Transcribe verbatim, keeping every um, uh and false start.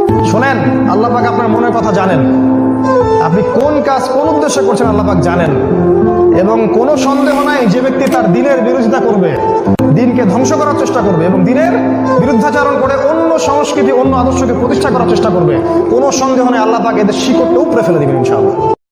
শোনেন, আল্লাহ পাক আপনার মনের কথা জানেন, আপনি কোন কাজ কোন উদ্দেশ্যে করছেন আল্লাহ পাক জানেন। এবং কোনো সন্দেহ নাই যে ব্যক্তি তার দ্বীনের বিরোধিতা করবে, দ্বীনকে ধ্বংস করার চেষ্টা করবে এবং দ্বীনের বিরুদ্ধাচরণ করে অন্য সংস্কৃতি অন্য আদর্শকে প্রতিষ্ঠা করার চেষ্টা করবে, কোনো সন্দেহ নাই আল্লাহ পাক এদের শিকড়টা উপড়ে ফেলে দিবেন ইনশাআল্লাহ।